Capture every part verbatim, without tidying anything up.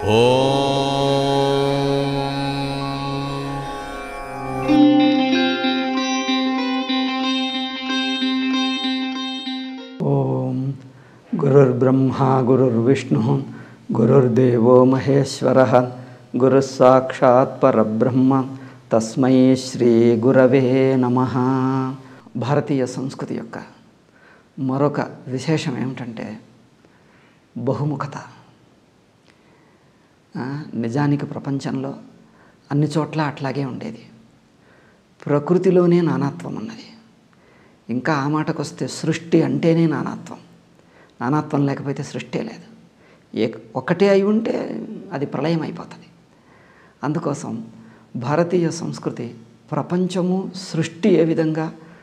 ఓం గురుర్బ్రహ్మా గురుర్విష్ణు గురుర్దేవో మహేశ్వరః గురుః సాక్షాత్ పరబ్రహ్మ తస్మై శ్రీ గురవే నమః. భారతీయ సంస్కృతి యొక్క మరొక విశేషం ఏమిటంటే బహుముఖత. నిజానికి ప్రపంచంలో అన్ని చోట్ల అట్లాగే ఉండేది. ప్రకృతిలోనే నానాత్వం ఉన్నది. ఇంకా ఆ మాటకు వస్తే సృష్టి అంటేనే నానాత్వం. నానాత్వం లేకపోతే సృష్టి లేదు. ఏ ఒకటే అయి ఉంటే అది ప్రళయం అయిపోతుంది. అందుకోసం భారతీయ సంస్కృతి ప్రపంచము సృష్టి ఏ విధంగా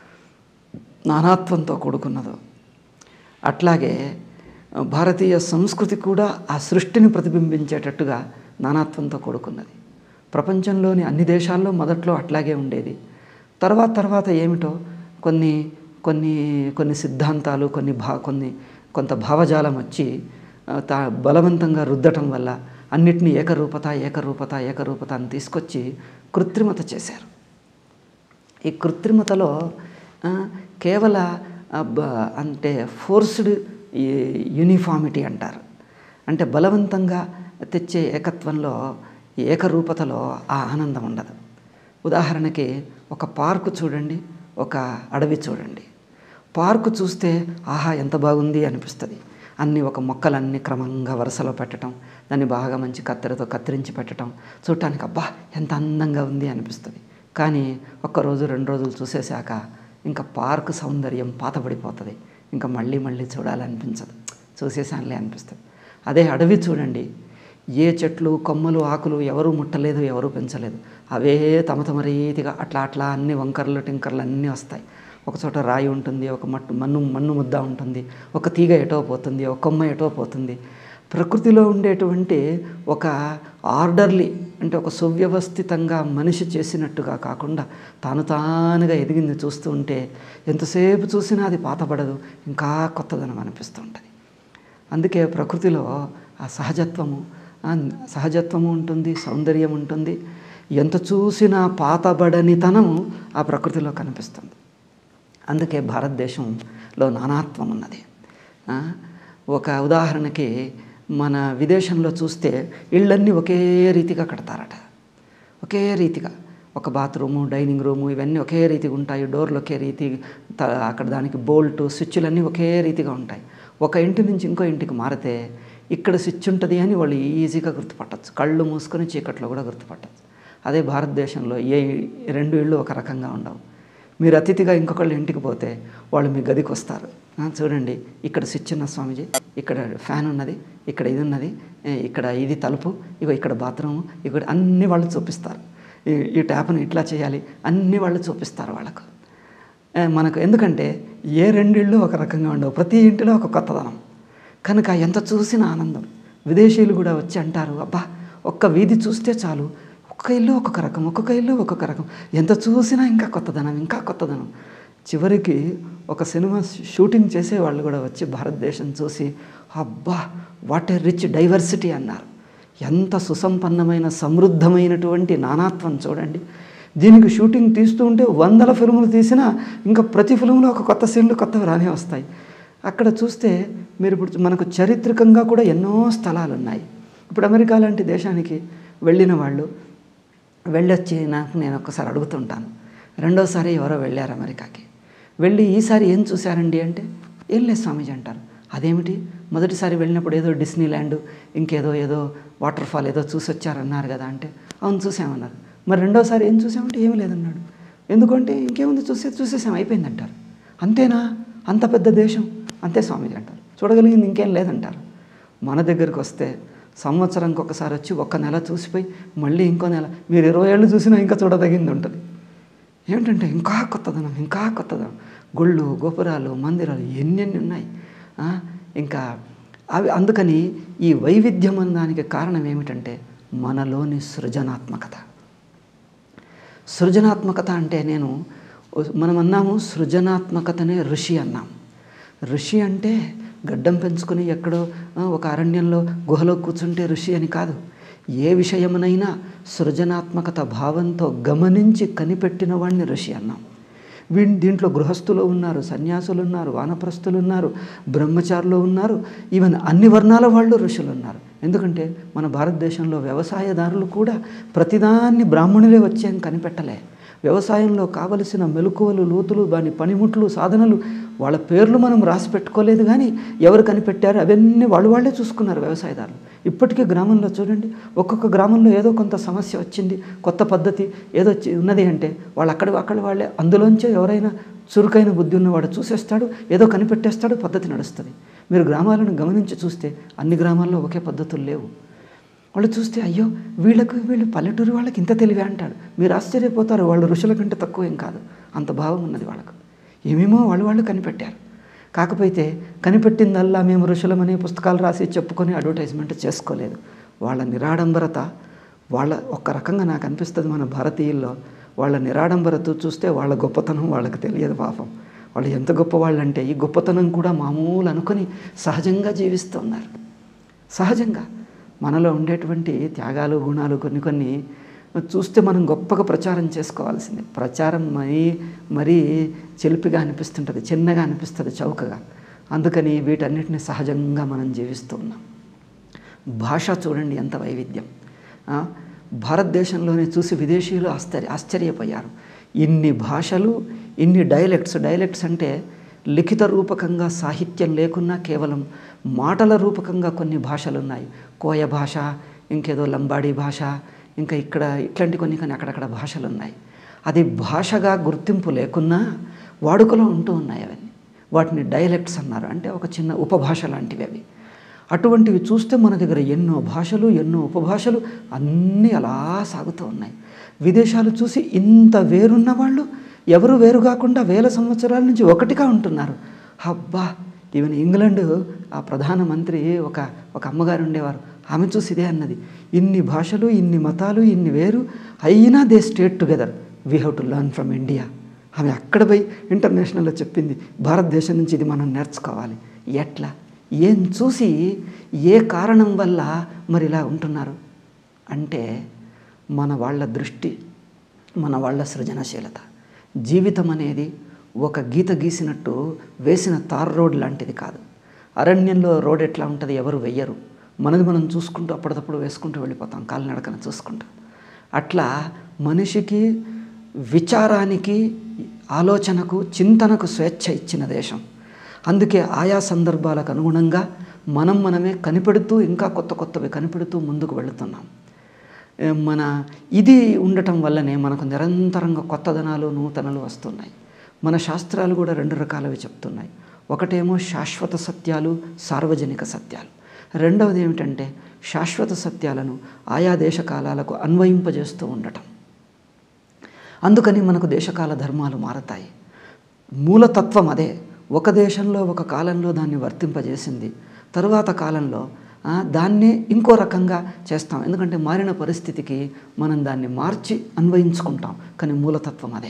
నానాత్వంతో కూడుకున్నదో అట్లాగే భారతీయ సంస్కృతి కూడా ఆ సృష్టిని ప్రతిబింబించేటట్టుగా నానాత్వంతో కూడుకున్నది. ప్రపంచంలోని అన్ని దేశాల్లో మొదట్లో అట్లాగే ఉండేది. తర్వాత తర్వాత ఏమిటో కొన్ని కొన్ని కొన్ని సిద్ధాంతాలు కొన్ని భా కొన్ని కొంత భావజాలం వచ్చి తా బలవంతంగా రుద్దటం వల్ల అన్నిటినీ ఏకరూపత ఏకరూపత ఏకరూపత అని తీసుకొచ్చి కృత్రిమత చేశారు. ఈ కృత్రిమతలో కేవల అంటే ఫోర్స్డ్ యూనిఫామిటీ అంటారు. అంటే బలవంతంగా తెచ్చే ఏకత్వంలో ఏకరూపతలో ఆ ఆనందం ఉండదు. ఉదాహరణకి ఒక పార్కు చూడండి, ఒక అడవి చూడండి. పార్కు చూస్తే ఆహా ఎంత బాగుంది అనిపిస్తుంది. అన్నీ ఒక మొక్కలన్నీ క్రమంగా వరుసలో పెట్టడం, దాన్ని బాగా మంచి కత్తెరతో కత్తిరించి పెట్టడం చూడటానికి అబ్బా ఎంత అందంగా ఉంది అనిపిస్తుంది. కానీ ఒక్కరోజు రెండు రోజులు చూసేశాక ఇంకా పార్కు సౌందర్యం పాతబడిపోతుంది. ఇంకా మళ్ళీ మళ్ళీ చూడాలనిపించదు, చూసేసానులే అనిపిస్తుంది. అదే అడవి చూడండి, ఏ చెట్లు కొమ్మలు ఆకులు ఎవరూ ముట్టలేదు, ఎవరూ పెంచలేదు. అవే తమ తమ రీతిగా అట్లా అట్లా అన్ని వంకర్లు టింకర్లు అన్నీ వస్తాయి. ఒక చోట రాయి ఉంటుంది, ఒక మట్టు మన్ను మన్ను ముద్ద ఉంటుంది, ఒక తీగ ఎటో పోతుంది, ఒక కొమ్మ ఎటో పోతుంది. ప్రకృతిలో ఉండేటువంటి ఒక ఆర్డర్లీ అంటే ఒక సువ్యవస్థితంగా మనిషి చేసినట్టుగా కాకుండా తాను తానుగా ఎదిగింది చూస్తూ ఉంటే ఎంతసేపు చూసినా అది పాతబడదు, ఇంకా కొత్తదనం అనిపిస్తూ ఉంటుంది. అందుకే ప్రకృతిలో ఆ సహజత్వము సహజత్వము ఉంటుంది, సౌందర్యం ఉంటుంది. ఎంత చూసినా పాతబడనితనము ఆ ప్రకృతిలో కనిపిస్తుంది. అందుకే భారతదేశంలో నానాత్వం ఉన్నది. ఒక ఉదాహరణకి మన విదేశంలో చూస్తే ఇళ్ళన్నీ ఒకే రీతిగా కడతారట. ఒకే రీతిగా ఒక బాత్రూము, డైనింగ్ రూము ఇవన్నీ ఒకే రీతిగా ఉంటాయి. డోర్లు ఒకే రీతి, అక్కడ దానికి బోల్టు స్విచ్లన్నీ ఒకే రీతిగా ఉంటాయి. ఒక ఇంటి నుంచి ఇంకో ఇంటికి మారితే ఇక్కడ స్విచ్ ఉంటుంది అని వాళ్ళు ఈజీగా గుర్తుపట్టచ్చు. కళ్ళు మూసుకొని చీకట్లో కూడా గుర్తుపట్టచ్చు. అదే భారతదేశంలో ఏ రెండు ఇళ్ళు ఒక రకంగా ఉండవు. మీరు అతిథిగా ఇంకొకళ్ళు ఇంటికి పోతే వాళ్ళు మీ గదికి వస్తారు. చూడండి ఇక్కడ స్విచ్ ఉన్న స్వామీజీ, ఇక్కడ ఫ్యాన్ ఉన్నది, ఇక్కడ ఇది ఉన్నది, ఇక్కడ ఇది తలుపు, ఇగో ఇక్కడ బాత్రూము, ఇక్కడ అన్నీ వాళ్ళు చూపిస్తారు. ఈ ట్యాప్ను ఇట్లా చేయాలి అన్నీ వాళ్ళు చూపిస్తారు వాళ్ళకు. మనకు ఎందుకంటే ఏ రెండిళ్ళు ఒక రకంగా ఉండవు, ప్రతి ఇంటిలో ఒక కొత్తదనం. కనుక ఎంత చూసిన ఆనందం. విదేశీయులు కూడా వచ్చి అంటారు, అబ్బా ఒక్క వీధి చూస్తే చాలు, ఒక్కొక్క ఇల్లు ఒక్కొక్క రకం, ఒక్కొక్క ఇల్లు ఒక్కొక్క రకం, ఎంత చూసినా ఇంకా కొత్తదనం ఇంకా కొత్తదనం. చివరికి ఒక సినిమా షూటింగ్ చేసే వాళ్ళు కూడా వచ్చి భారతదేశం చూసి అబ్బా వాట్ ఏ రిచ్ డైవర్సిటీ అన్నారు. ఎంత సుసంపన్నమైన సమృద్ధమైనటువంటి నానాత్వం చూడండి. దీనికి షూటింగ్ తీస్తూ ఉంటే వందల ఫిల్ములు తీసినా ఇంకా ప్రతి ఫిల్మ్లో ఒక కొత్త సీన్లు కొత్తవి రానే వస్తాయి. అక్కడ చూస్తే మీరు ఇప్పుడు మనకు చారిత్రకంగా కూడా ఎన్నో స్థలాలు ఉన్నాయి. ఇప్పుడు అమెరికా లాంటి దేశానికి వెళ్ళిన వాళ్ళు వెళ్ళొచ్చి నాకు నేను ఒక్కసారి అడుగుతుంటాను, రెండోసారి ఎవరో వెళ్ళారు అమెరికాకి, వెళ్ళి ఈసారి ఏం చూశారండి అంటే ఏం లేదు స్వామీజీ అంటారు. అదేమిటి మొదటిసారి వెళ్ళినప్పుడు ఏదో డిస్నీ ల్యాండ్ ఇంకేదో ఏదో వాటర్ ఫాల్ ఏదో చూసి వచ్చారన్నారు కదా అంటే అవును చూసామన్నారు. మరి రెండోసారి ఏం చూసామంటే ఏమీ లేదన్నాడు. ఎందుకంటే ఇంకేముంది చూసే చూసేసాం అయిపోయిందంటారు. అంతేనా, అంత పెద్ద దేశం అంతే స్వామీజీ అంటారు. చూడగలిగింది ఇంకేం లేదంటారు. మన దగ్గరికి వస్తే సంవత్సరంకి ఒకసారి వచ్చి ఒక్క నెల చూసిపోయి మళ్ళీ ఇంకో నెల మీరు ఇరవై ఏళ్ళు చూసినా ఇంకా చూడదగింది ఉంటుంది. ఏమిటంటే ఇంకా కొత్తదనం ఇంకా కొత్తదనం. గుళ్ళు గోపురాలు మందిరాలు ఎన్నెన్ని ఉన్నాయి. ఇంకా అవి అందుకని ఈ వైవిధ్యం అన్నదానికి కారణం ఏమిటంటే మనలోని సృజనాత్మకత. సృజనాత్మకత అంటే నేను మనం అన్నాము సృజనాత్మకతనే ఋషి అన్నాం. ఋషి అంటే గడ్డం పెంచుకొని ఎక్కడో ఒక అరణ్యంలో గుహలో కూర్చుంటే ఋషి అని కాదు. ఏ విషయమునైనా సృజనాత్మకత భావంతో గమనించి కనిపెట్టిన వాడిని ఋషి అన్నాం. వీ దీంట్లో గృహస్థులు ఉన్నారు, సన్యాసులు ఉన్నారు, వానప్రస్థులు ఉన్నారు, బ్రహ్మచారులు ఉన్నారు, ఈవెన్ అన్ని వర్ణాల వాళ్ళు ఋషులు ఉన్నారు. ఎందుకంటే మన భారతదేశంలో వ్యవసాయదారులు కూడా ప్రతిదాన్ని బ్రాహ్మణులే వచ్చేం కనిపెట్టలే. వ్యవసాయంలో కావలసిన మెలకువలు, లోతులు, దాని పనిముట్లు, సాధనలు వాళ్ళ పేర్లు మనం రాసి పెట్టుకోలేదు, కానీ ఎవరు కనిపెట్టారు అవన్నీ వాళ్ళు వాళ్ళే చూసుకున్నారు వ్యవసాయదారులు. ఇప్పటికీ గ్రామంలో చూడండి, ఒక్కొక్క గ్రామంలో ఏదో కొంత సమస్య వచ్చింది, కొత్త పద్ధతి ఏదో ఉన్నది అంటే వాళ్ళు అక్కడ అక్కడ వాళ్ళే అందులోంచే ఎవరైనా చురుకైన బుద్ధి ఉన్నవాడు చూసేస్తాడు, ఏదో కనిపెట్టేస్తాడు, పద్ధతి నడుస్తుంది. మీరు గ్రామాలను గమనించి చూస్తే అన్ని గ్రామాల్లో ఒకే పద్ధతులు లేవు. వాళ్ళు చూస్తే అయ్యో వీళ్ళకు వీళ్ళు పల్లెటూరు వాళ్ళకి ఇంత తెలివే అంటాడు. మీరు ఆశ్చర్యపోతారు, వాళ్ళు ఋషుల కంటే తక్కువ ఏం కాదు, అంత భావం ఉన్నది వాళ్ళకు. ఏమేమో వాళ్ళు వాళ్ళు కనిపెట్టారు. కాకపోతే కనిపెట్టిందల్లా మేము ఋషులమనే పుస్తకాలు రాసి చెప్పుకొని అడ్వర్టైజ్మెంట్ చేసుకోలేదు. వాళ్ళ నిరాడంబరత వాళ్ళ ఒక్క రకంగా నాకు అనిపిస్తుంది, మన భారతీయుల్లో వాళ్ళ నిరాడంబరత చూస్తే వాళ్ళ గొప్పతనం వాళ్ళకి తెలియదు పాపం. వాళ్ళు ఎంత గొప్పవాళ్ళు అంటే ఈ గొప్పతనం కూడా మామూలు అనుకొని సహజంగా జీవిస్తున్నారు. సహజంగా మనలో ఉండేటువంటి త్యాగాలు, గుణాలు కొన్ని కొన్ని చూస్తే మనం గొప్పగా ప్రచారం చేసుకోవాల్సిందే. ప్రచారం మరీ మరీ చెలిపిగా అనిపిస్తుంటుంది, చిన్నగా అనిపిస్తుంది, చౌకగా. అందుకని వీటన్నిటిని సహజంగా మనం జీవిస్తూ ఉన్నాం. భాష చూడండి ఎంత వైవిధ్యం. భారతదేశంలోనే చూసి విదేశీయులు ఆశ్చర్య ఆశ్చర్యపోయారు. ఇన్ని భాషలు, ఇన్ని డైలెక్ట్స్. డైలెక్ట్స్ అంటే లిఖిత రూపకంగా సాహిత్యం లేకున్నా కేవలం మాటల రూపకంగా కొన్ని భాషలు ఉన్నాయి. కోయ భాష, ఇంకేదో లంబాడీ భాష, ఇంకా ఇక్కడ ఇట్లాంటి కొన్ని కొన్ని అక్కడక్కడ భాషలు ఉన్నాయి. అది భాషగా గుర్తింపు లేకున్నా వాడుకలో ఉంటూ ఉన్నాయి అవన్నీ. వాటిని డైలెక్ట్స్ అన్నారు, అంటే ఒక చిన్న ఉపభాష లాంటివి అవి. అటువంటివి చూస్తే మన దగ్గర ఎన్నో భాషలు, ఎన్నో ఉపభాషలు అన్నీ అలా సాగుతూ ఉన్నాయి. విదేశాలు చూసి ఇంత వేరున్న వాళ్ళు ఎవరు వేరు కాకుండా వేల సంవత్సరాల నుంచి ఒకటిగా ఉంటున్నారు. అబ్బా, ఈవెన్ ఇంగ్లాండ్ ఆ ప్రధానమంత్రి ఒక ఒక అమ్మగారు ఉండేవారు, ఆమె చూసి ఇదే అన్నది, ఇన్ని భాషలు, ఇన్ని మతాలు, ఇన్ని వేరు అయినా they state together, we have to learn from India. ఆమె అక్కడ పోయి ఇంటర్నేషనల్లో చెప్పింది, భారతదేశం నుంచి ఇది మనం నేర్చుకోవాలి. ఎట్లా, ఏం చూసి, ఏ కారణం వల్ల మరి ఇలా ఉంటున్నారు అంటే మన వాళ్ళ దృష్టి, మన వాళ్ళ సృజనశీలత. జీవితం అనేది ఒక గీత గీసినట్టు వేసిన తార్ రోడ్ లాంటిది కాదు. అరణ్యంలో రోడ్ ఎట్లా ఉంటుంది, ఎవరు వెయ్యరు, మనది మనం చూసుకుంటూ అప్పటికప్పుడు వేసుకుంటూ వెళ్ళిపోతాం, కాలినడకన చూసుకుంటూ. అట్లా మనిషికి విచారానికి, ఆలోచనకు, చింతనకు స్వేచ్ఛ ఇచ్చిన దేశం. అందుకే ఆయా సందర్భాలకు అనుగుణంగా మనం మనమే కనిపెడుతూ, ఇంకా కొత్త కొత్తవి కనిపెడుతూ ముందుకు వెళుతున్నాం. మన ఇది ఉండటం వల్లనే మనకు నిరంతరంగా కొత్తదనాలు, నూతనలు వస్తున్నాయి. మన శాస్త్రాలు కూడా రెండు రకాలవి చెప్తున్నాయి. ఒకటేమో శాశ్వత సత్యాలు, సార్వజనిక సత్యాలు. రెండవది ఏమిటంటే శాశ్వత సత్యాలను ఆయా దేశకాలాలకు అన్వయింపజేస్తూ ఉండటం. అందుకని మనకు దేశకాల ధర్మాలు మారతాయి. మూలతత్వం అదే. ఒక దేశంలో ఒక కాలంలో దాన్ని వర్తింపజేసింది, తరువాత కాలంలో దాన్నే ఇంకో రకంగా చేస్తాం. ఎందుకంటే మారిన పరిస్థితికి మనం దాన్ని మార్చి అన్వయించుకుంటాం, కానీ మూలతత్వం అదే.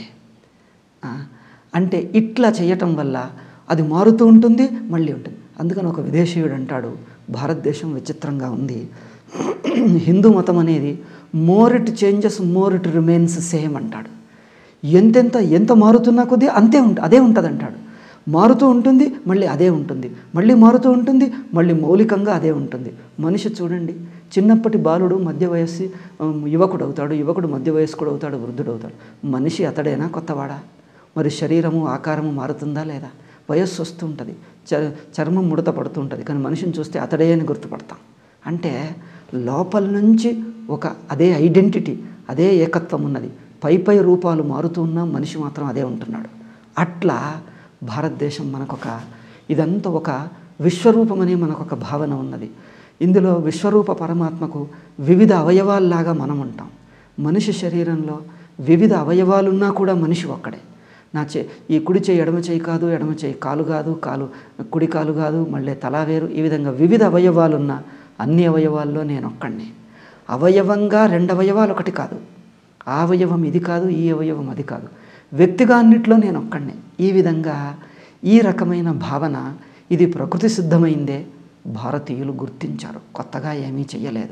అంటే ఇట్లా చేయటం వల్ల అది మారుతూ ఉంటుంది, మళ్ళీ ఉంటుంది. అందుకని ఒక విదేశీయుడు అంటాడు, భారతదేశం విచిత్రంగా ఉంది, హిందూ మతం అనేది more it changes more it remains same అంటాడు. ఎంతెంత ఎంత మారుతున్నా కొద్దీ అంతే ఉంట అదే ఉంటుంది అంటాడు. మారుతూ ఉంటుంది, మళ్ళీ అదే ఉంటుంది, మళ్ళీ మారుతూ ఉంటుంది, మళ్ళీ మౌలికంగా అదే ఉంటుంది. మనిషి చూడండి, చిన్నప్పటి బాలుడు మధ్య వయస్సు యువకుడు అవుతాడు, యువకుడు మధ్య వయస్కుడు అవుతాడు, వృద్ధుడు అవుతాడు. మనిషి అతడేనా కొత్తవాడా? మరి శరీరము, ఆకారము మారుతుందా లేదా? వయస్సు వస్తూ ఉంటుంది, చ చర్మం ముడత పడుతూ ఉంటుంది, కానీ మనిషిని చూస్తే అతడే అని గుర్తుపడతాం. అంటే లోపల నుంచి ఒక అదే ఐడెంటిటీ, అదే ఏకత్వం ఉన్నది. పై పై రూపాలు మారుతూ ఉన్నా మనిషి మాత్రం అదే ఉంటున్నాడు. అట్లా భారతదేశం మనకొక ఇదంతా ఒక విశ్వరూపమనే మనకొక భావన ఉన్నది. ఇందులో విశ్వరూప పరమాత్మకు వివిధ అవయవాల్లాగా మనం ఉంటాం. మనిషి శరీరంలో వివిధ అవయవాలున్నా కూడా మనిషి ఒక్కడే. నా చే ఈ కుడి చేయి ఎడమ చేయి కాదు, ఎడమ చేయి కాలు కాదు, కాలు కుడి కాలు కాదు, మళ్ళీ తల వేరు, ఈ విధంగా వివిధ అవయవాలున్న అన్ని అవయవాల్లో నేను ఒక్కడిని. అవయవంగా రెండు అవయవాలు ఒకటి కాదు, ఆ అవయవం ఇది కాదు, ఈ అవయవం అది కాదు, వ్యక్తిగా అన్నిట్లో నేను ఒక్కడినే. ఈ విధంగా ఈ రకమైన భావన ఇది ప్రకృతి సిద్ధమైందే, భారతీయులు గుర్తించారు, కొత్తగా ఏమీ చెయ్యలేదు.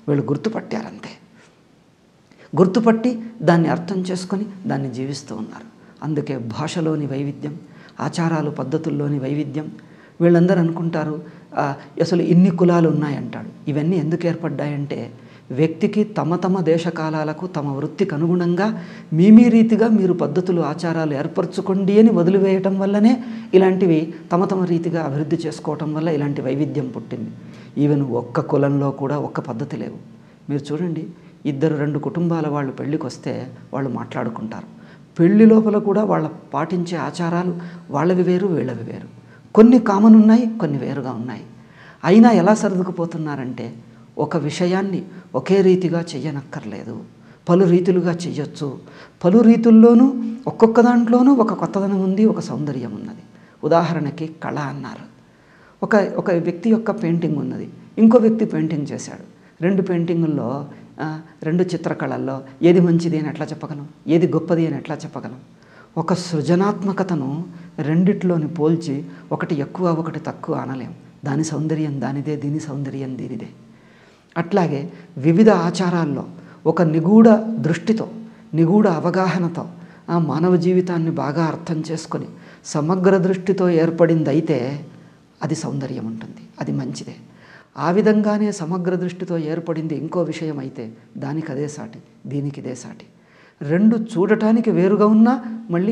వీళ్ళు గుర్తుపట్టారంతే. గుర్తుపట్టి దాన్ని అర్థం చేసుకొని దాన్ని జీవిస్తూ ఉన్నారు. అందుకే భాషలోని వైవిధ్యం, ఆచారాలు పద్ధతుల్లోని వైవిధ్యం. వీళ్ళందరూ అనుకుంటారు అసలు ఇన్ని కులాలు ఉన్నాయంటాడు. ఇవన్నీ ఎందుకు ఏర్పడ్డాయంటే వ్యక్తికి తమ తమ దేశకాలాలకు తమ వృత్తికి అనుగుణంగా మీ మీ రీతిగా మీరు పద్ధతులు ఆచారాలు ఏర్పరచుకోండి అని వదిలివేయటం వల్లనే ఇలాంటివి తమ తమ రీతిగా అభివృద్ధి చేసుకోవటం వల్ల ఇలాంటి వైవిధ్యం పుట్టింది. ఈవెన్ ఒక్క కులంలో కూడా ఒక్క పద్ధతి లేవు. మీరు చూడండి, ఇద్దరు రెండు కుటుంబాల వాళ్ళు పెళ్ళికి వస్తే వాళ్ళు మాట్లాడుకుంటారు. పెళ్లి లోపల కూడా వాళ్ళ పాటించే ఆచారాలు వాళ్ళవి వేరు, వీళ్ళవి వేరు. కొన్ని కామన్ ఉన్నాయి, కొన్ని వేరుగా ఉన్నాయి. అయినా ఎలా సర్దుకుపోతున్నారంటే ఒక విషయాన్ని ఒకే రీతిగా చెయ్యనక్కర్లేదు, పలు రీతులుగా చెయ్యొచ్చు. పలు రీతుల్లోనూ ఒక్కొక్క దాంట్లోనూ ఒక కొత్తదనం ఉంది, ఒక సౌందర్యం ఉన్నది. ఉదాహరణకి కళ అన్నారు. ఒక ఒక వ్యక్తి యొక్క పెయింటింగ్ ఉన్నది, ఇంకో వ్యక్తి పెయింటింగ్ చేశాడు. రెండు పెయింటింగుల్లో రెండు చిత్రకళల్లో ఏది మంచిది అని ఎట్లా చెప్పగలం, ఏది గొప్పది అని ఎట్లా చెప్పగలం? ఒక సృజనాత్మకతను రెండిట్లోని పోల్చి ఒకటి ఎక్కువ ఒకటి తక్కువ అనలేం. దాని సౌందర్యం దానిదే, దీని సౌందర్యం దీనిదే. అట్లాగే వివిధ ఆచారాల్లో ఒక నిగూఢ దృష్టితో, నిగూఢ అవగాహనతో ఆ మానవ జీవితాన్ని బాగా అర్థం చేసుకొని సమగ్ర దృష్టితో ఏర్పడింది అయితే అది సౌందర్యం ఉంటుంది, అది మంచిదే. ఆ విధంగానే సమగ్ర దృష్టితో ఏర్పడింది ఇంకో విషయం అయితే దానికి అదే సాటి, దీనికి ఇదే సాటి. రెండు చూడటానికి వేరుగా ఉన్నా మళ్ళీ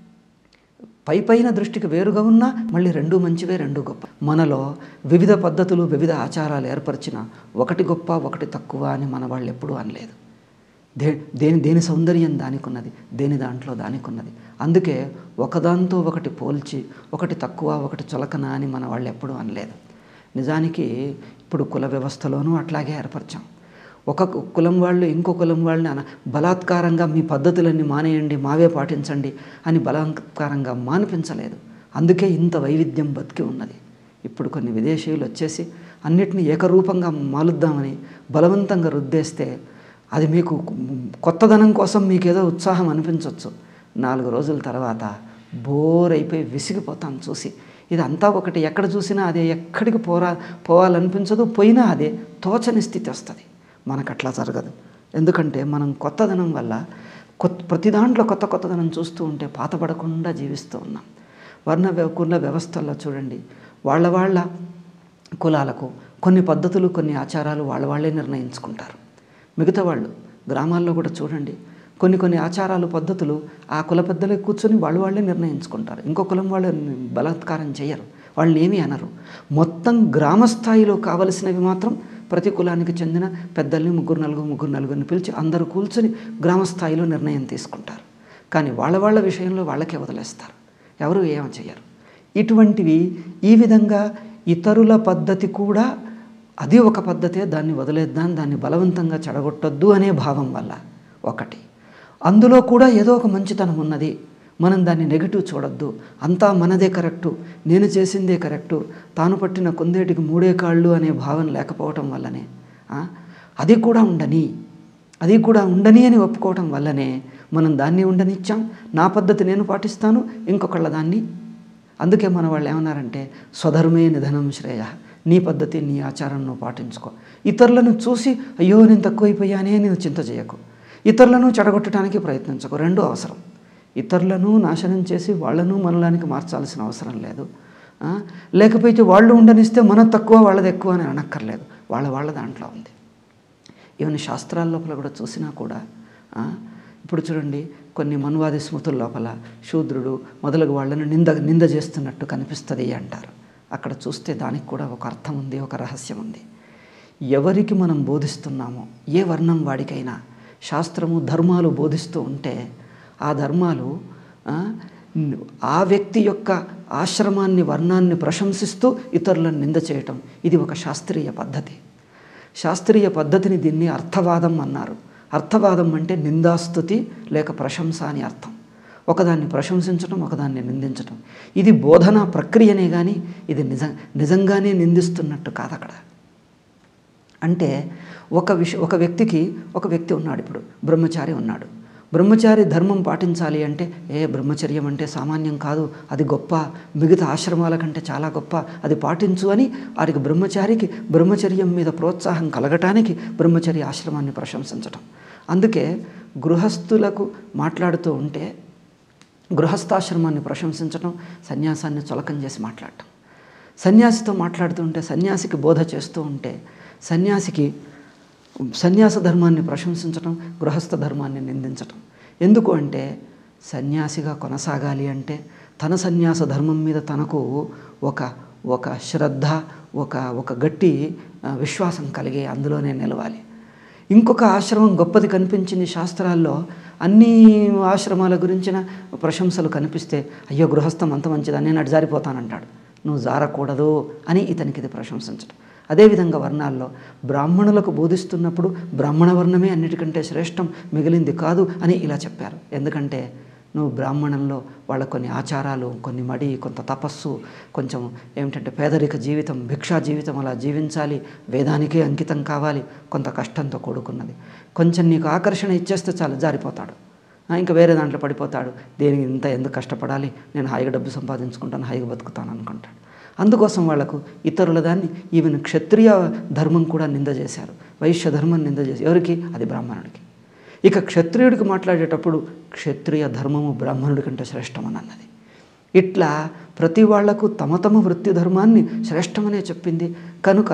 పై పైన దృష్టికి వేరుగా ఉన్నా మళ్ళీ రెండు మంచివే, రెండు గొప్ప. మనలో వివిధ పద్ధతులు వివిధ ఆచారాలు ఏర్పరిచిన ఒకటి గొప్ప ఒకటి తక్కువ అని మన వాళ్ళు ఎప్పుడూ అనలేదు. దే దేని దేని సౌందర్యం దానికి ఉన్నది, దేని దాంట్లో దానికి ఉన్నది. అందుకే ఒకదాంతో ఒకటి పోల్చి ఒకటి తక్కువ ఒకటి చులకన అని మన వాళ్ళు ఎప్పుడూ అనలేదు. నిజానికి ఇప్పుడు కుల వ్యవస్థలోనూ అట్లాగే ఏర్పరిచాం. ఒక కులం వాళ్ళు ఇంకో కులం వాళ్ళని అన బలాత్కారంగా మీ పద్ధతులన్నీ మానేయండి, మావే పాటించండి అని బలాత్కారంగా మానిపించలేదు. అందుకే ఇంత వైవిధ్యం బతికి ఉన్నది. ఇప్పుడు కొన్ని విదేశీయులు వచ్చేసి అన్నిటినీ ఏకరూపంగా మాలుద్దామని బలవంతంగా రుద్దేస్తే అది మీకు కొత్తదనం కోసం మీకేదో ఉత్సాహం అనిపించవచ్చు. నాలుగు రోజుల తర్వాత బోర్ అయిపోయి విసిగిపోతాం చూసి. ఇదంతా ఒకటి, ఎక్కడ చూసినా అదే, ఎక్కడికి పోరా పోవాలనిపించదు, పోయినా అదే, తోచని స్థితి వస్తుంది. మనకు అట్లా జరగదు. ఎందుకంటే మనం కొత్తదనం వల్ల కొత్త ప్రతి దాంట్లో కొత్త కొత్తదనం చూస్తూ ఉంటే పాతపడకుండా జీవిస్తూ ఉన్నాం. వర్ణ కుల వ్యవస్థల్లో చూడండి, వాళ్ళ వాళ్ళ కులాలకు కొన్ని పద్ధతులు కొన్ని ఆచారాలు వాళ్ళ వాళ్ళే నిర్ణయించుకుంటారు. మిగతా వాళ్ళు గ్రామాల్లో కూడా చూడండి, కొన్ని కొన్ని ఆచారాలు పద్ధతులు ఆ కుల పెద్దలే కూర్చొని వాళ్ళు వాళ్ళే నిర్ణయించుకుంటారు. ఇంకో కులం వాళ్ళు బలాత్కారం చేయరు, వాళ్ళని ఏమీ అనరు. మొత్తం గ్రామ స్థాయిలో కావలసినవి మాత్రం ప్రతి కులానికి చెందిన పెద్దల్ని ముగ్గురు నలుగురు ముగ్గురు నలుగురిని పిలిచి అందరూ కూర్చొని గ్రామ స్థాయిలో నిర్ణయం తీసుకుంటారు. కానీ వాళ్ళ వాళ్ళ విషయంలో వాళ్ళకే వదిలేస్తారు, ఎవరు ఏమీ చేయరు. ఇటువంటివి ఈ విధంగా ఇతరుల పద్ధతి కూడా అది ఒక పద్ధతే, దాన్ని వదిలేద్దాం, దాన్ని బలవంతంగా చెడగొట్టొద్దు అనే భావం వల్ల ఒకటి. అందులో కూడా ఏదో ఒక మంచితనం ఉన్నది, మనం దాన్ని నెగిటివ్ చూడొద్దు, అంతా మనదే కరెక్టు, నేను చేసిందే కరెక్టు, తాను పట్టిన కుందేటికి మూడే కాళ్ళు అనే భావన లేకపోవటం వల్లనే అది కూడా ఉండని అది కూడా ఉండని అని ఒప్పుకోవటం వల్లనే మనం దాన్ని ఉండనిచ్చాం. నా పద్ధతి నేను పాటిస్తాను, ఇంకొకళ్ళ దాన్ని. అందుకే మన వాళ్ళు ఏమన్నారంటే స్వధర్మే నిధనం శ్రేయ, నీ పద్ధతి నీ ఆచారం నువ్వు పాటించుకో. ఇతరులను చూసి అయ్యో నేను తక్కువైపోయానే నేను చింత చేయకు, ఇతరులను చెడగొట్టడానికి ప్రయత్నించకు. రెండూ అవసరం. ఇతరులను నాశనం చేసి వాళ్ళను మనలానికి మార్చాల్సిన అవసరం లేదు. లేకపోతే వాళ్ళు ఉండనిస్తే మన తక్కువ వాళ్ళది ఎక్కువ అని అనక్కర్లేదు, వాళ్ళ వాళ్ళ దాంట్లో ఉంది. ఈవెన్ శాస్త్రాల లోపల కూడా చూసినా కూడా ఇప్పుడు చూడండి, కొన్ని మనువాది స్మృతుల లోపల శూద్రుడు మొదలగు వాళ్ళను నింద నింద చేస్తున్నట్టు కనిపిస్తుంది అంటారు. అక్కడ చూస్తే దానికి కూడా ఒక అర్థం ఉంది, ఒక రహస్యం ఉంది. ఎవరికి మనం బోధిస్తున్నామో, ఏ వర్ణం వాడికైనా శాస్త్రము ధర్మాలు బోధిస్తూ ఉంటే ఆ ధర్మాలు ఆ వ్యక్తి యొక్క ఆశ్రమాన్ని వర్ణాన్ని ప్రశంసిస్తూ ఇతరులను నింద చేయటం, ఇది ఒక శాస్త్రీయ పద్ధతి. శాస్త్రీయ పద్ధతిని దీన్ని అర్థవాదం అన్నారు. అర్థవాదం అంటే నిందాస్తుతి లేక ప్రశంస అని అర్థం. ఒకదాన్ని ప్రశంసించడం, ఒకదాన్ని నిందించడం. ఇది బోధనా ప్రక్రియనే కానీ ఇది నిజ నిజంగానే నిందిస్తున్నట్టు కాదు అక్కడ. అంటే ఒక విష ఒక వ్యక్తికి ఒక వ్యక్తి ఉన్నాడు, ఇప్పుడు బ్రహ్మచారి ఉన్నాడు, బ్రహ్మచారి ధర్మం పాటించాలి అంటే ఏ బ్రహ్మచర్యం అంటే సామాన్యం కాదు, అది గొప్ప, మిగతా ఆశ్రమాల కంటే చాలా గొప్ప, అది పాటించు అని వారికి బ్రహ్మచారికి బ్రహ్మచర్యం మీద ప్రోత్సాహం కలగటానికి బ్రహ్మచర్య ఆశ్రమాన్ని ప్రశంసించటం. అందుకే గృహస్థులకు మాట్లాడుతూ ఉంటే గృహస్థాశ్రమాన్ని ప్రశంసించటం, సన్యాసాన్ని చులకం చేసి మాట్లాడటం. సన్యాసితో మాట్లాడుతూ ఉంటే, సన్యాసికి బోధ చేస్తూ ఉంటే సన్యాసికి సన్యాస ధర్మాన్ని ప్రశంసించటం, గృహస్థ ధర్మాన్ని నిందించటం. ఎందుకు అంటే సన్యాసిగా కొనసాగాలి అంటే తన సన్యాస ధర్మం మీద తనకు ఒక ఒక శ్రద్ధ, ఒక ఒక గట్టి విశ్వాసం కలిగి అందులోనే నిలవాలి. ఇంకొక ఆశ్రమం గొప్పది కనిపించింది శాస్త్రాల్లో, అన్ని ఆశ్రమాల గురించిన ప్రశంసలు కనిపిస్తే అయ్యో గృహస్థం అంత మంచిదా, నేను అటు జారిపోతానంటాడు. నువ్వు జారకూడదు అని ఇతనికి ఇది ప్రశంసించడం. అదేవిధంగా వర్ణాల్లో బ్రాహ్మణులకు బోధిస్తున్నప్పుడు బ్రాహ్మణ వర్ణమే అన్నిటికంటే శ్రేష్టం, మిగిలింది కాదు అని ఇలా చెప్పారు. ఎందుకంటే నువ్వు బ్రాహ్మణంలో వాళ్ళ కొన్ని ఆచారాలు, కొన్ని మడి, కొంత తపస్సు, కొంచెం ఏమిటంటే పేదరిక జీవితం, భిక్షా జీవితం అలా జీవించాలి, వేదానికే అంకితం కావాలి, కొంత కష్టంతో కూడుకున్నది. కొంచెం నీకు ఆకర్షణ ఇచ్చేస్తే చాలు జారిపోతాడు, ఇంకా వేరే దాంట్లో పడిపోతాడు. దేనికి ఇంత ఎందుకు కష్టపడాలి, నేను హాయిగా డబ్బు సంపాదించుకుంటాను, హాయిగా బతుకుతాను అనుకుంటాడు. అందుకోసం వాళ్లకు ఇతరుల దాన్ని ఈవెన్ క్షత్రియ ధర్మం కూడా నింద చేశారు, వైశ్య ధర్మం నింద చేశారు. ఎవరికి? అది బ్రాహ్మణుడికి. ఇక క్షత్రియుడికి మాట్లాడేటప్పుడు క్షత్రియ ధర్మము బ్రాహ్మణుడి కంటే శ్రేష్టమని అన్నది. ఇట్లా ప్రతి వాళ్లకు తమ తమ వృత్తి ధర్మాన్ని శ్రేష్టమనే చెప్పింది. కనుక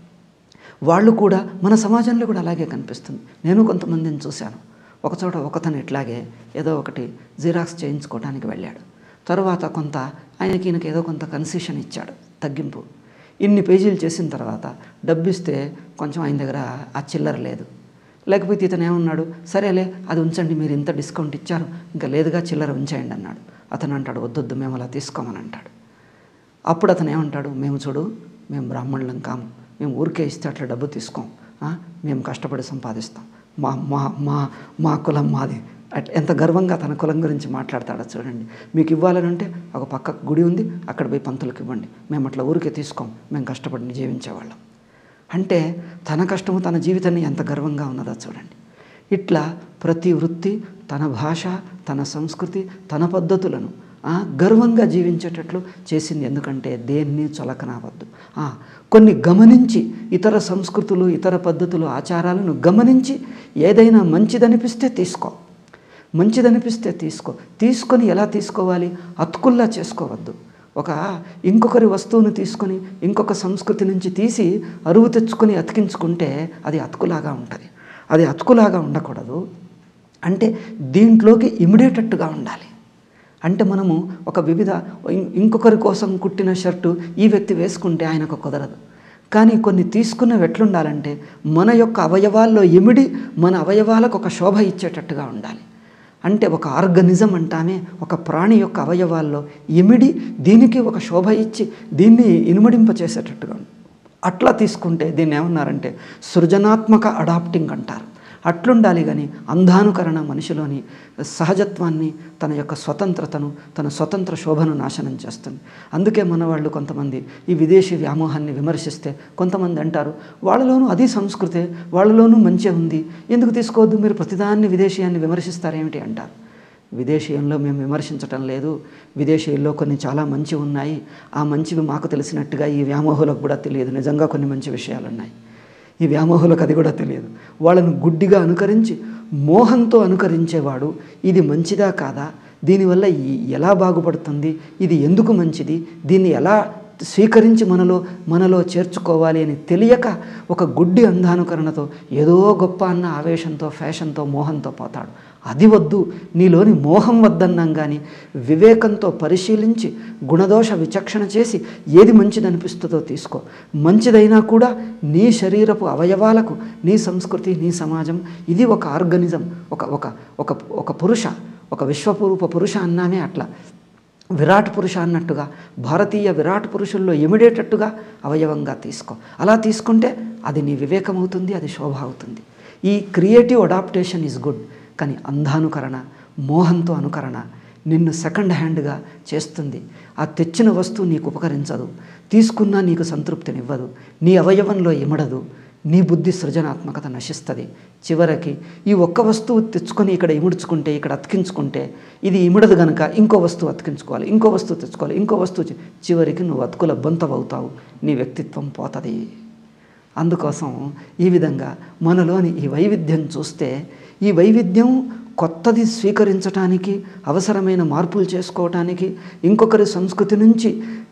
వాళ్ళు కూడా మన సమాజంలో కూడా అలాగే కనిపిస్తుంది. నేను కొంతమందిని చూశాను. ఒకచోట ఒకతను ఇట్లాగే ఏదో ఒకటి జిరాక్స్ చేయించుకోవడానికి వెళ్ళాడు. తర్వాత కొంత ఆయనకి ఈయనకి ఏదో కొంత కన్సెషన్ ఇచ్చాడు, తగ్గింపు. ఇన్ని పేజీలు చేసిన తర్వాత డబ్బు ఇస్తే కొంచెం ఆయన దగ్గర ఆ చిల్లర లేదు. లేకపోతే ఇతను ఏమన్నాడు, సరేలే అది ఉంచండి, మీరు ఇంత డిస్కౌంట్ ఇచ్చారు, ఇంకా లేదుగా చిల్లర ఉంచేయండి అన్నాడు. అతను అంటాడు, వద్దొద్దు మేము అలా తీసుకోమని అంటాడు. అప్పుడు అతను ఏమంటాడు, మేము చూడు, మేము బ్రాహ్మణులం కాము, మేము ఊరికే ఇస్తే అట్లా డబ్బు తీసుకోం, మేము కష్టపడి సంపాదిస్తాం, మా మా మా మా కులం మాది. అట్ ఎంత గర్వంగా తన కులం గురించి మాట్లాడతాడో చూడండి. మీకు ఇవ్వాలని అంటే ఒక పక్క గుడి ఉంది, అక్కడ పోయి పంతులకు ఇవ్వండి, మేము అట్లా ఊరికే తీసుకోం, మేము కష్టపడి జీవించేవాళ్ళం. అంటే తన కష్టము తన జీవితాన్ని ఎంత గర్వంగా ఉన్నదో చూడండి. ఇట్లా ప్రతి వృత్తి తన భాష, తన సంస్కృతి, తన పద్ధతులను గర్వంగా జీవించేటట్లు చేసింది. ఎందుకంటే దేన్ని చొలకనవద్దు. కొన్ని గమనించి ఇతర సంస్కృతులు, ఇతర పద్ధతులు, ఆచారాలను గమనించి ఏదైనా మంచిదనిపిస్తే తీసుకో, మంచిదనిపిస్తే తీసుకో. తీసుకొని ఎలా తీసుకోవాలి? అతుకుల్లా చేసుకోవద్దు. ఒక ఇంకొకరి వస్తువును తీసుకొని ఇంకొక సంస్కృతి నుంచి తీసి అరువు తెచ్చుకొని అతికించుకుంటే అది అతుకులాగా ఉంటుంది. అది అతుకులాగా ఉండకూడదు. అంటే దీంట్లోకి ఇమిడేటట్టుగా ఉండాలి. అంటే మనము ఒక వివిధ ఇంకొకరి కోసం కుట్టిన షర్టు ఈ వ్యక్తి వేసుకుంటే ఆయనకు కుదరదు. కానీ కొన్ని తీసుకున్నవి ఎట్లుండాలంటే మన యొక్క అవయవాల్లో ఇమిడి మన అవయవాలకు ఒక శోభ ఇచ్చేటట్టుగా ఉండాలి. అంటే ఒక ఆర్గనిజం అంటామే, ఒక ప్రాణి యొక్క అవయవాల్లో ఇమిడి దీనికి ఒక శోభ ఇచ్చి దీన్ని ఇనుమడింప చేసేటట్టుగా అట్లా తీసుకుంటే దీన్ని ఏమన్నారంటే సృజనాత్మక అడాప్టింగ్ అంటారు. అట్లుండాలి. కానీ అంధానుకరణ మనిషిలోని సహజత్వాన్ని, తన యొక్క స్వతంత్రతను, తన స్వతంత్ర శోభను నాశనం చేస్తుంది. అందుకే మన వాళ్ళు కొంతమంది ఈ విదేశీ వ్యామోహాన్ని విమర్శిస్తే కొంతమంది అంటారు, వాళ్ళలోనూ అది సంస్కృతే, వాళ్ళలోనూ మంచి ఉంది, ఎందుకు తీసుకోవద్దు, మీరు ప్రతిదాన్ని విదేశీయాన్ని విమర్శిస్తారేమిటి అంటారు. విదేశీయంలో మేము విమర్శించటం లేదు, విదేశీయుల్లో కొన్ని చాలా మంచి ఉన్నాయి. ఆ మంచివి మాకు తెలిసినట్టుగా ఈ వ్యామోహులకు కూడా తెలియదు. నిజంగా కొన్ని మంచి విషయాలు ఉన్నాయి, ఈ వ్యామోహులకు అది కూడా తెలియదు. వాళ్ళను గుడ్డిగా అనుకరించి మోహంతో అనుకరించేవాడు ఇది మంచిదా కాదా, దీనివల్ల ఎలా బాగుపడుతుంది, ఇది ఎందుకు మంచిది, దీన్ని ఎలా స్వీకరించి మనలో మనలో చేర్చుకోవాలి అని తెలియక ఒక గుడ్డి అంధానుకరణతో ఏదో గొప్ప అన్న ఆవేశంతో, ఫ్యాషన్తో, మోహంతో పోతాడు. అది వద్దు. నీలోని మోహం వద్దన్నాం కానీ వివేకంతో పరిశీలించి గుణదోష విచక్షణ చేసి ఏది మంచిదనిపిస్తుందో తీసుకో. మంచిదైనా కూడా నీ శరీరపు అవయవాలకు, నీ సంస్కృతి, నీ సమాజం, ఇది ఒక ఆర్గనిజం, ఒక ఒక ఒక ఒక పురుష, ఒక విశ్వరూప పురుష అన్నామే అట్లా విరాట్ పురుష అన్నట్టుగా భారతీయ విరాట్ పురుషుల్లో ఎమిడేటట్టుగా అవయవంగా తీసుకో. అలా తీసుకుంటే అది నీ వివేకం అవుతుంది, అది శోభ అవుతుంది. ఈ క్రియేటివ్ అడాప్టేషన్ ఈజ్ గుడ్. కానీ అంధానుకరణ, మోహంతో అనుకరణ నిన్ను సెకండ్ హ్యాండ్గా చేస్తుంది. ఆ తెచ్చిన వస్తువు నీకు ఉపకరించదు, తీసుకున్నా నీకు సంతృప్తినివ్వదు, నీ అవయవంలో ఇమడదు, నీ బుద్ధి సృజనాత్మకత నశిస్తుంది. చివరికి ఈ ఒక్క వస్తువు తెచ్చుకొని ఇక్కడ ఇముడ్చుకుంటే, ఇక్కడ అతికించుకుంటే ఇది ఇమిడదు గనక ఇంకో వస్తువు అతికించుకోవాలి, ఇంకో వస్తువు తెచ్చుకోవాలి, ఇంకో వస్తువు, చివరికి నువ్వు అతుకుల బొంతవవుతావు, నీ వ్యక్తిత్వం పోతుంది. అందుకోసం ఈ విధంగా మనలోని ఈ వైవిధ్యం చూస్తే, ఈ వైవిధ్యం కొత్తది స్వీకరించటానికి, అవసరమైన మార్పులు చేసుకోవటానికి, ఇంకొకరి సంస్కృతి నుంచి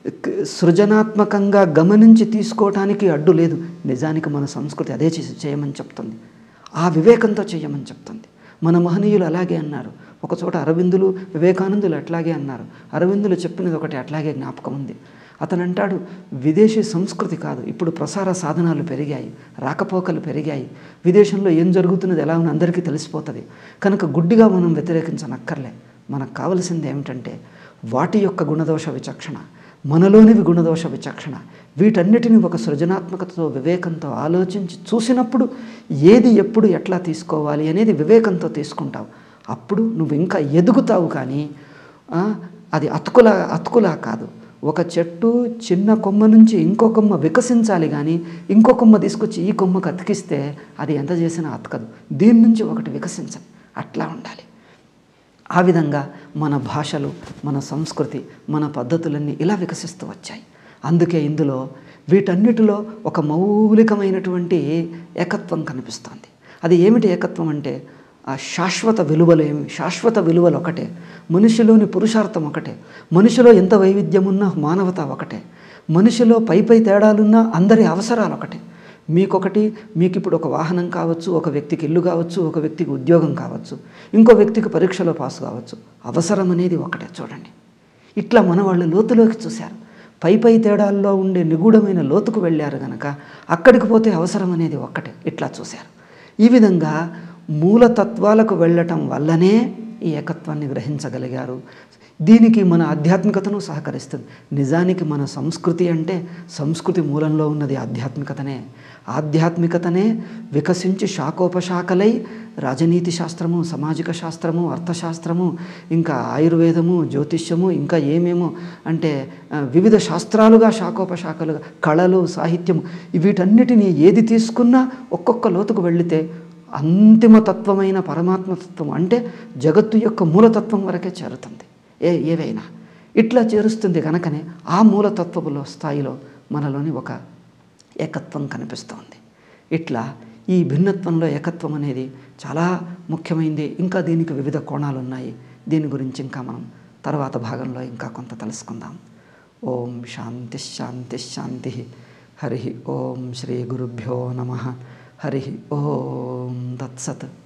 సృజనాత్మకంగా గమనించి తీసుకోవటానికి అడ్డు లేదు. నిజానికి మన సంస్కృతి అదే చేయమని చెప్తుంది, ఆ వివేకంతో చేయమని చెప్తుంది. మన మహనీయులు అలాగే అన్నారు. ఒకచోట అరవిందులు, వివేకానందులు అట్లాగే అన్నారు. అరవిందులు చెప్పినది ఒకటి అట్లాగే జ్ఞాపకం ఉంది. అతను అంటాడు, విదేశీ సంస్కృతి కాదు, ఇప్పుడు ప్రసార సాధనాలు పెరిగాయి, రాకపోకలు పెరిగాయి, విదేశంలో ఏం జరుగుతున్నది ఎలా అని అందరికీ తెలిసిపోతుంది. కనుక గుడ్డిగా మనం వ్యతిరేకించనక్కర్లే. మనకు కావలసింది ఏమిటంటే వాటి యొక్క గుణదోష విచక్షణ, మనలోనివి గుణదోష విచక్షణ, వీటన్నిటిని ఒక సృజనాత్మకతతో, వివేకంతో ఆలోచించి చూసినప్పుడు ఏది ఎప్పుడు ఎట్లా తీసుకోవాలి అనేది వివేకంతో తీసుకుంటావు. అప్పుడు నువ్వు ఇంకా ఎదుగుతావు. కానీ అది అతుకులా అతుకులా కాదు. ఒక చెట్టు చిన్న కొమ్మ నుంచి ఇంకో కొమ్మ వికసించాలి, కానీ ఇంకో కొమ్మ తీసుకొచ్చి ఈ కొమ్మకు అతికిస్తే అది ఎంత చేసినా అతకదు. దీని నుంచి ఒకటి వికసించదు. అట్లా ఉండాలి. ఆ విధంగా మన భాషలు, మన సంస్కృతి, మన పద్ధతులన్నీ ఇలా వికసిస్తూ వచ్చాయి. అందుకే ఇందులో వీటన్నిటిలో ఒక మౌలికమైనటువంటి ఏకత్వం కనిపిస్తోంది. అది ఏమిటి ఏకత్వం అంటే, ఆ శాశ్వత విలువలు ఏమి, శాశ్వత విలువలు ఒకటే, మనిషిలోని పురుషార్థం ఒకటే, మనిషిలో ఎంత వైవిధ్యం ఉన్నా మానవత ఒకటే, మనిషిలో పై పై తేడాలున్నా అందరి అవసరాలు ఒకటే. మీకొకటి, మీకు ఇప్పుడు ఒక వాహనం కావచ్చు, ఒక వ్యక్తికి ఇల్లు కావచ్చు, ఒక వ్యక్తికి ఉద్యోగం కావచ్చు, ఇంకో వ్యక్తికి పరీక్షలో పాస్ కావచ్చు, అవసరం అనేది ఒకటే. చూడండి, ఇట్లా మన వాళ్ళు లోతులోకి చూశారు. పై పై తేడాల్లో ఉండే నిగూఢమైన లోతుకు వెళ్ళారు గనక అక్కడికి పోతే అవసరం అనేది ఒక్కటే. ఇట్లా చూశారు. ఈ విధంగా మూలతత్వాలకు వెళ్ళటం వల్లనే ఈ ఏకత్వాన్ని గ్రహించగలిగారు. దీనికి మన ఆధ్యాత్మికతను సహకరిస్తుంది. నిజానికి మన సంస్కృతి అంటే సంస్కృతి మూలంలో ఉన్నది ఆధ్యాత్మికతనే. ఆధ్యాత్మికతనే వికసించి శాఖోపశాఖలై రాజనీతి శాస్త్రము, సామాజిక శాస్త్రము, అర్థశాస్త్రము, ఇంకా ఆయుర్వేదము, జ్యోతిష్యము, ఇంకా ఏమేమో అంటే వివిధ శాస్త్రాలుగా శాఖోపశాఖలుగా, కళలు, సాహిత్యము, వీటన్నిటినీ ఏది తీసుకున్నా ఒక్కొక్క లోతుకు వెళితే అంతిమతత్వమైన పరమాత్మతత్వం అంటే జగత్తు యొక్క మూలతత్వం వరకే చేరుతుంది. ఏ ఏవైనా ఇట్లా చేరుస్తుంది కనుకనే ఆ మూలతత్వములో స్థాయిలో మనలోని ఒక ఏకత్వం కనిపిస్తోంది. ఇట్లా ఈ భిన్నత్వంలో ఏకత్వం అనేది చాలా ముఖ్యమైనది. ఇంకా దీనికి వివిధ కోణాలు ఉన్నాయి. దీని గురించి ఇంకా మనం తర్వాత భాగంలో ఇంకా కొంత తెలుసుకుందాం. ఓం శాంతి శాంతి శాంతి. హరి ఓం శ్రీ గురుభ్యో నమః. హరి ఓం తత్సత్.